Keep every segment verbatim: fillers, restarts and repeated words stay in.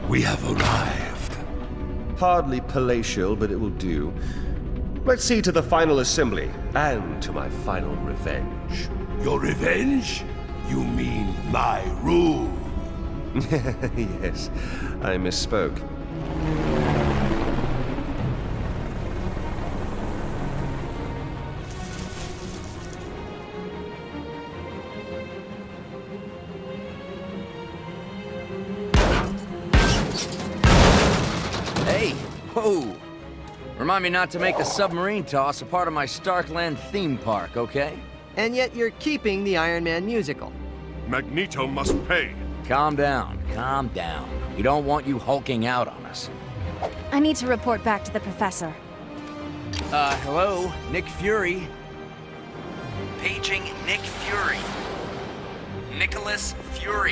We have arrived. Hardly palatial, but it will do. Let's see to the final assembly, and to my final revenge. Your revenge? You mean my rule? Yes, I misspoke. Hey, whoa! Remind me not to make the submarine toss a part of my Starkland theme park, okay? And yet you're keeping the Iron Man musical. Magneto must pay. Calm down, calm down. We don't want you hulking out on us. I need to report back to the professor. Uh, hello? Nick Fury? Paging Nick Fury. Nicholas Fury.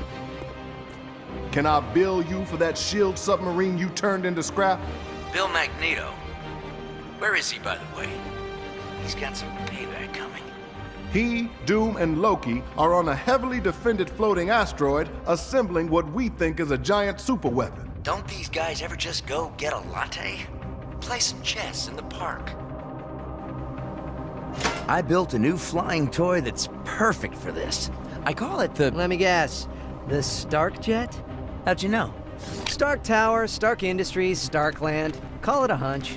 Can I bill you for that shield submarine you turned into scrap? Bill Magneto. Where is he, by the way? He's got some payback coming. He, Doom, and Loki are on a heavily defended floating asteroid assembling what we think is a giant superweapon. Don't these guys ever just go get a latte? Play some chess in the park. I built a new flying toy that's perfect for this. I call it the... Let me guess. The Stark Jet? How'd you know? Stark Tower, Stark Industries, Starkland. Call it a hunch.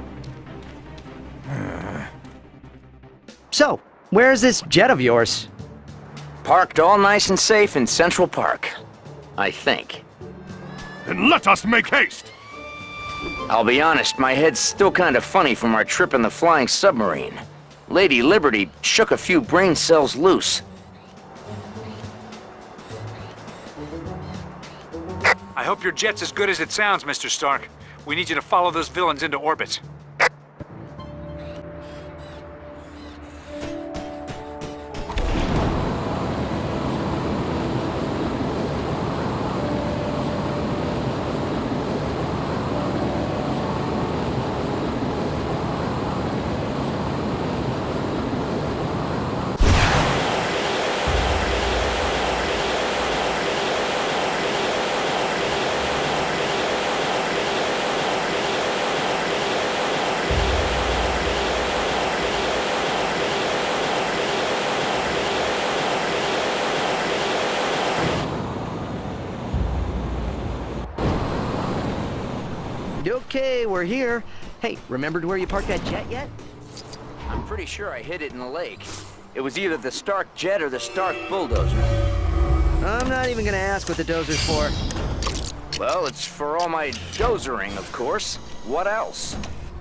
So, where's this jet of yours? Parked all nice and safe in Central Park. I think. Then let us make haste! I'll be honest, my head's still kind of funny from our trip in the flying submarine. Lady Liberty shook a few brain cells loose. I hope your jet's as good as it sounds, Mister Stark. We need you to follow those villains into orbit. Okay, we're here. Hey, remembered where you parked that jet yet? I'm pretty sure I hid it in the lake. It was either the Stark jet or the Stark bulldozer. I'm not even gonna ask what the dozer's for. Well, it's for all my dozering, of course. What else?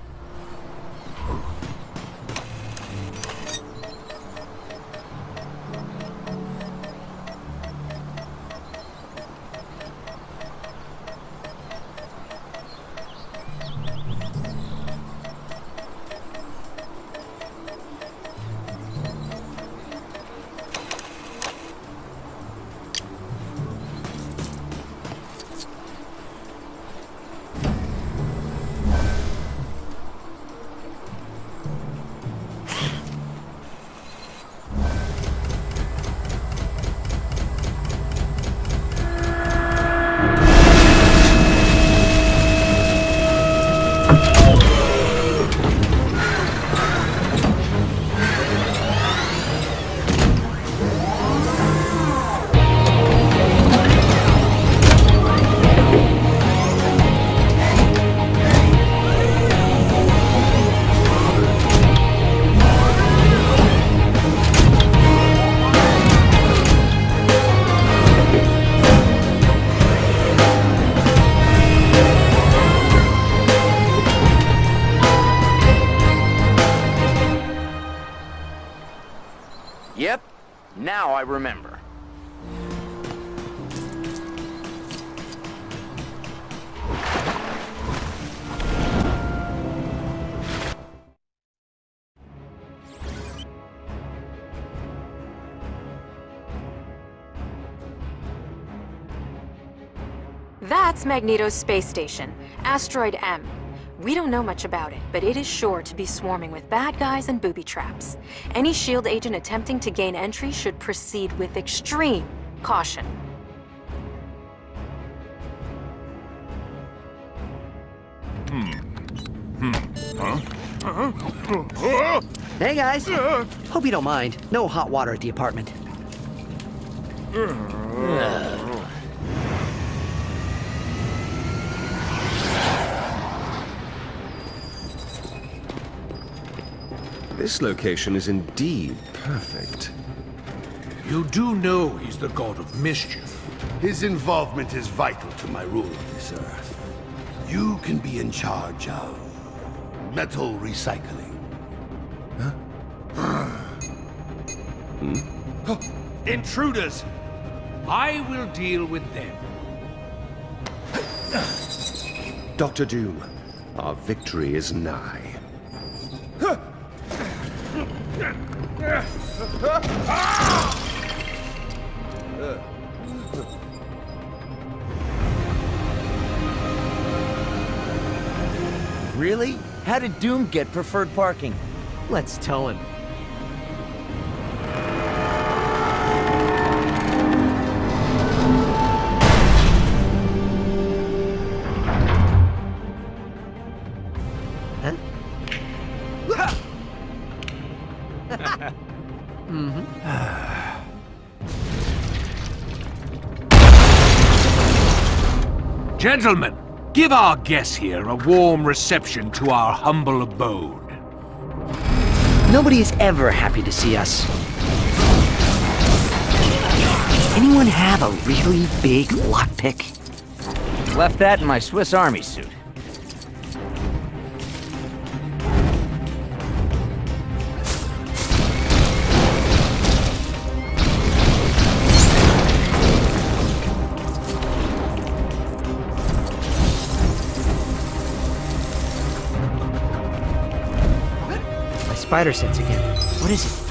Yep, now I remember. That's Magneto's space station, Asteroid M. We don't know much about it, but it is sure to be swarming with bad guys and booby traps. Any SHIELD agent attempting to gain entry should proceed with extreme caution. Hey guys. Hope you don't mind. No hot water at the apartment. This location is indeed perfect. You do know he's the god of mischief. His involvement is vital to my rule of this earth. You can be in charge of metal recycling. Huh? Hmm? Intruders! I will deal with them. Doctor Doom, our victory is nigh. Really? How did Doom get preferred parking? Let's tell him. Gentlemen, give our guests here a warm reception to our humble abode. Nobody is ever happy to see us. Anyone have a really big lockpick? Left that in my Swiss Army suit. Spider sense again. What is it?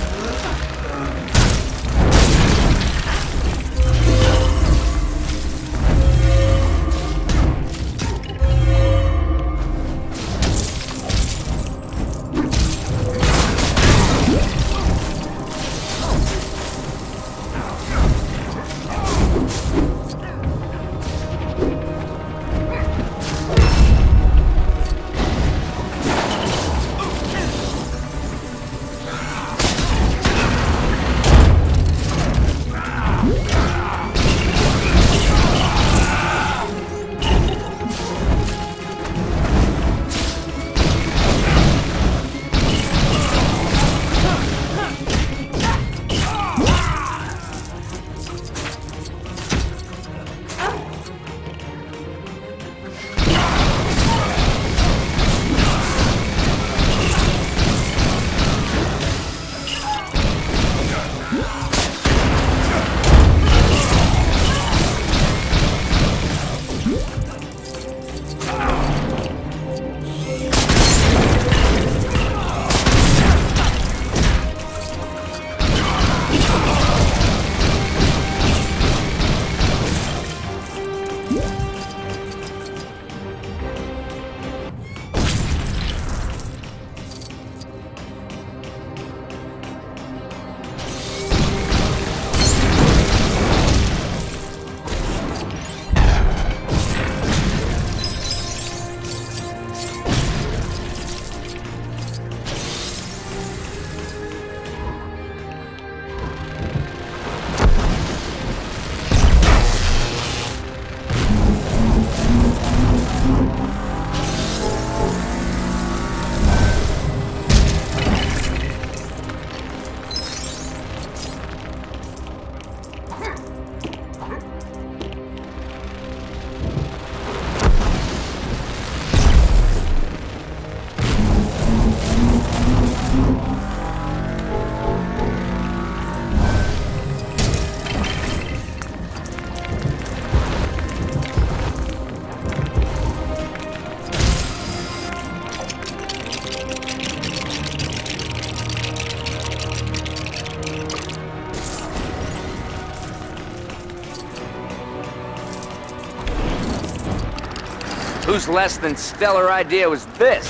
Whose less than stellar idea was this?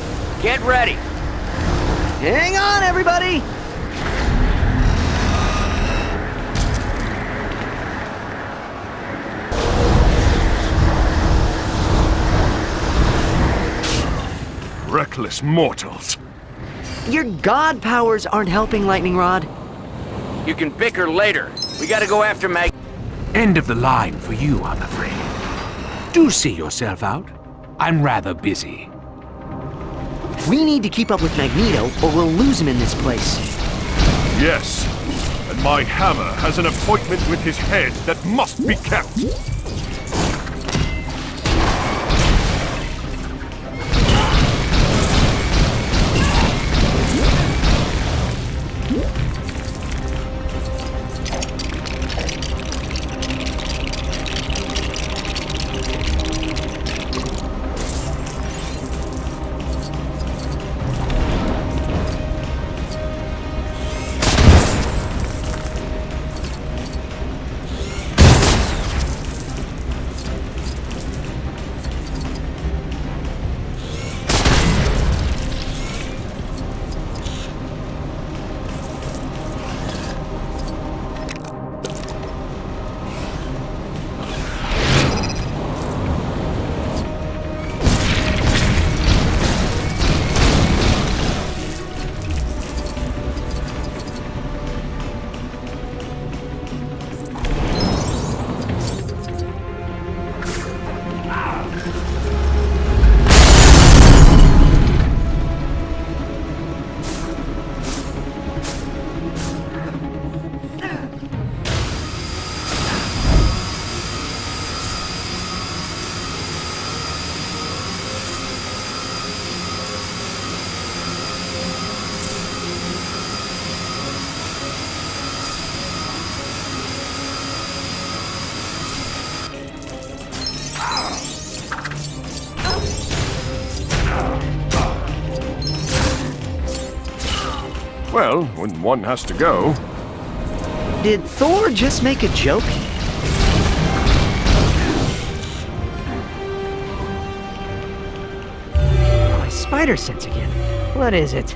Get ready! Hang on, everybody! luckless mortals. Your god powers aren't helping, Lightning Rod. You can bicker later. We gotta go after Mag... End of the line for you, I'm afraid. Do see yourself out. I'm rather busy. We need to keep up with Magneto, or we'll lose him in this place. Yes, and my hammer has an appointment with his head that must be kept. Well, when one has to go... Did Thor just make a joke? My spider sense again. What is it?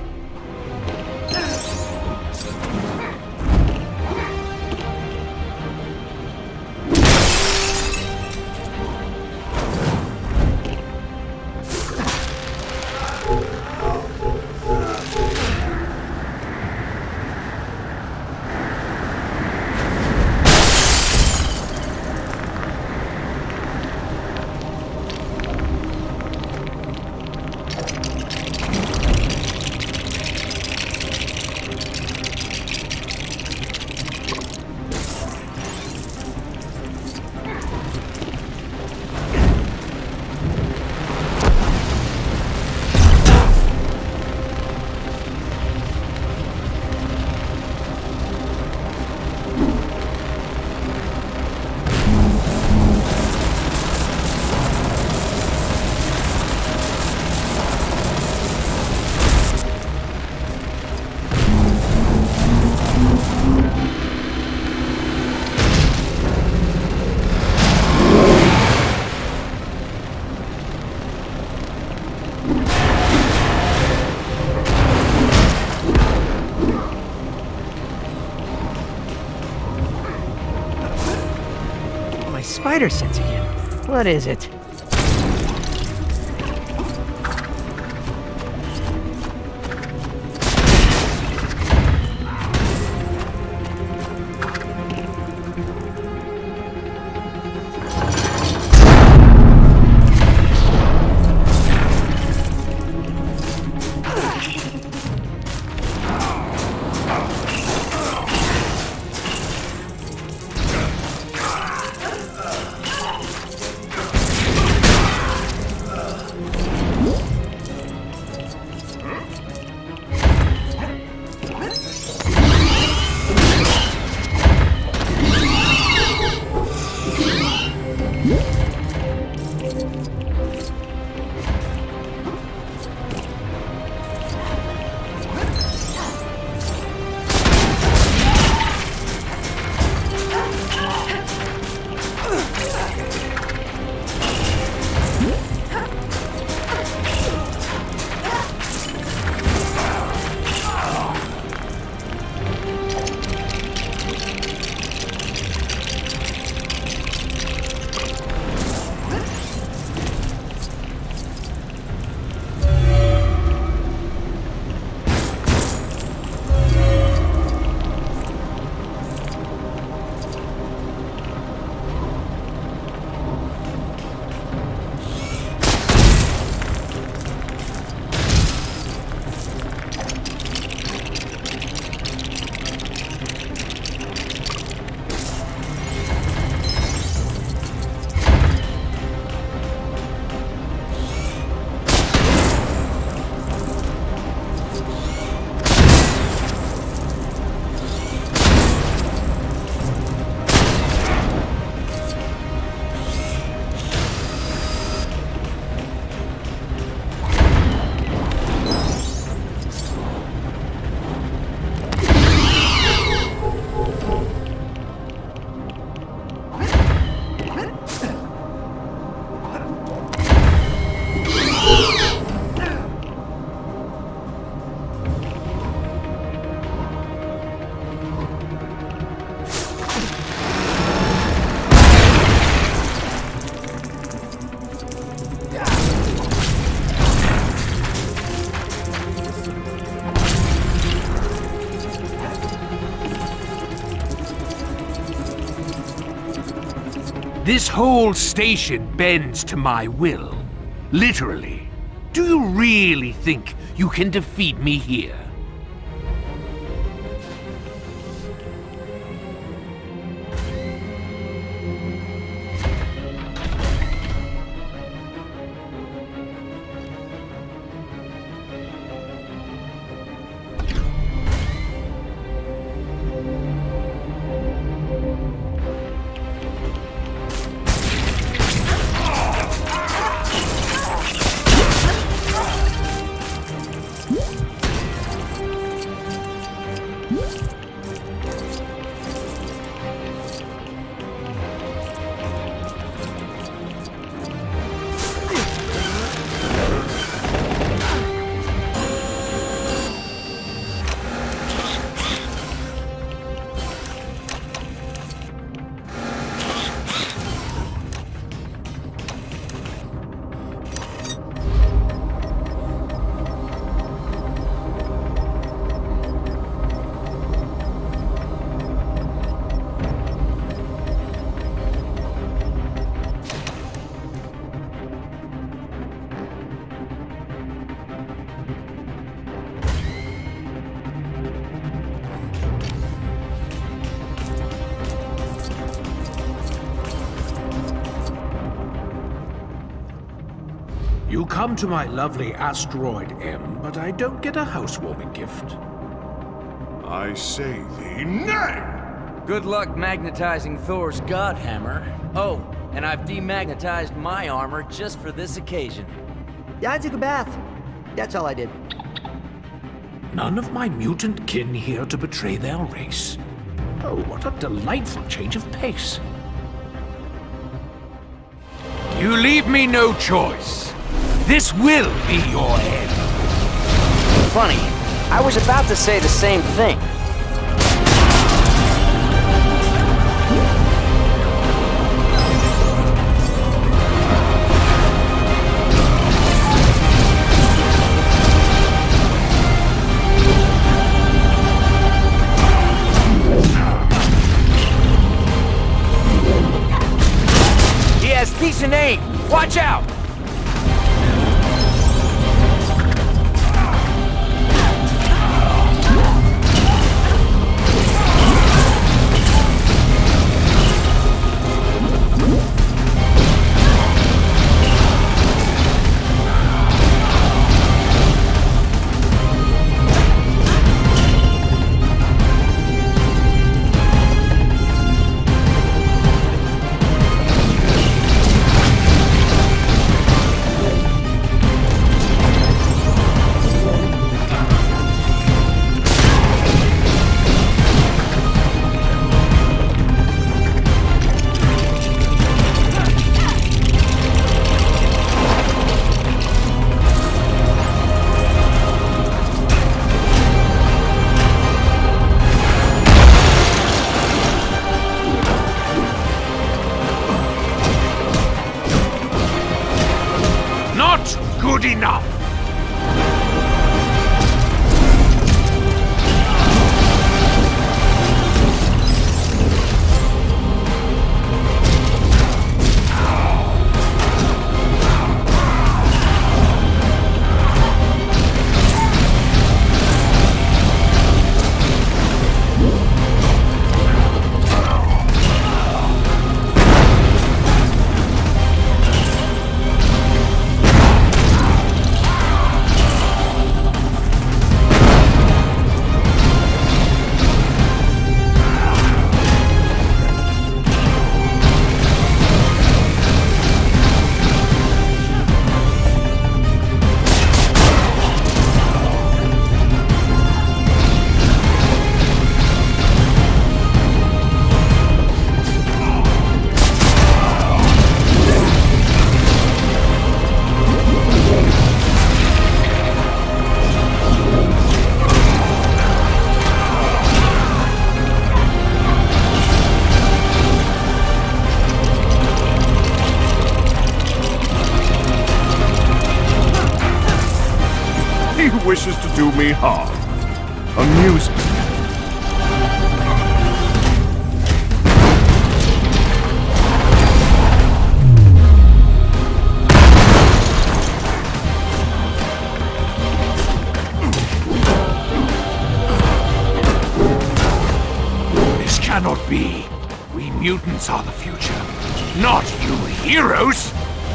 Spider sense again. What is it? This whole station bends to my will. Literally. Do you really think you can defeat me here? You come to my lovely asteroid, M, but I don't get a housewarming gift. I say thee nay! Good luck magnetizing Thor's god hammer. Oh, and I've demagnetized my armor just for this occasion. Yeah, I took a bath. That's all I did. None of my mutant kin here to betray their race. Oh, what a delightful change of pace. You leave me no choice. This will be your end. Funny, I was about to say the same thing. He has decent aim. Watch out! Good enough! He wishes to do me harm. Amuse me. Mutants are the future, not you heroes!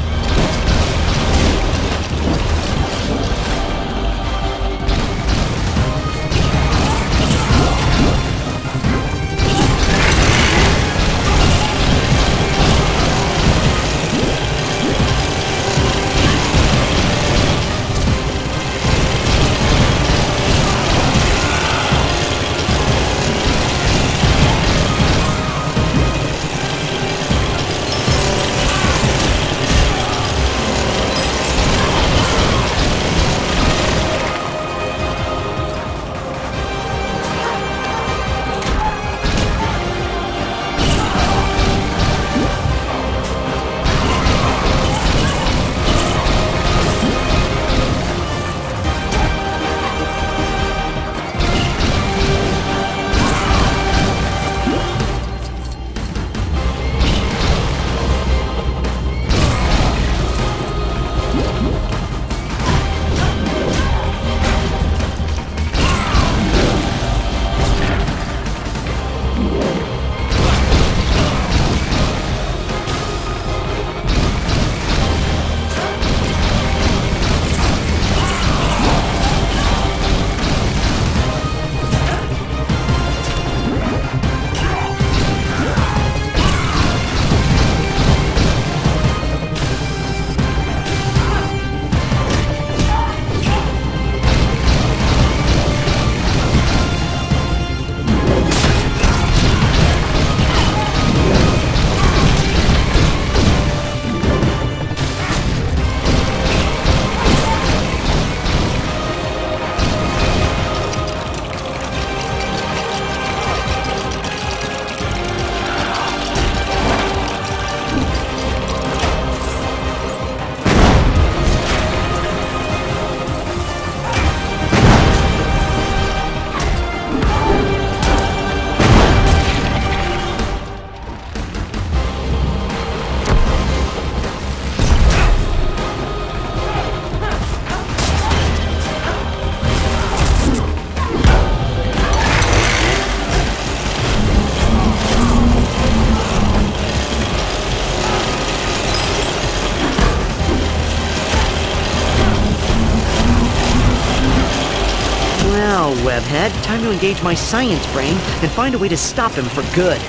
Well, Webhead, time to engage my science brain and find a way to stop him for good.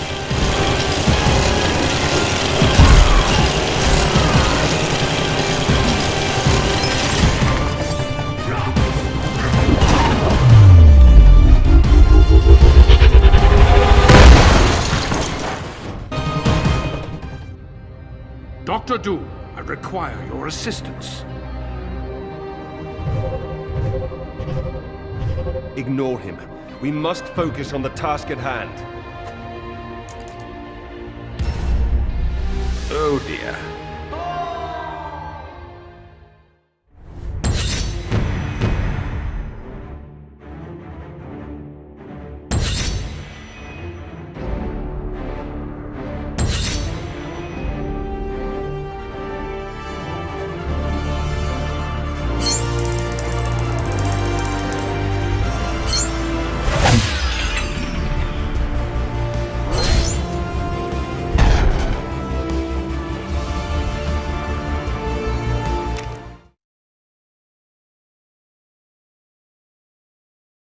Doctor Doom, I require your assistance. Ignore him. We must focus on the task at hand. Oh dear.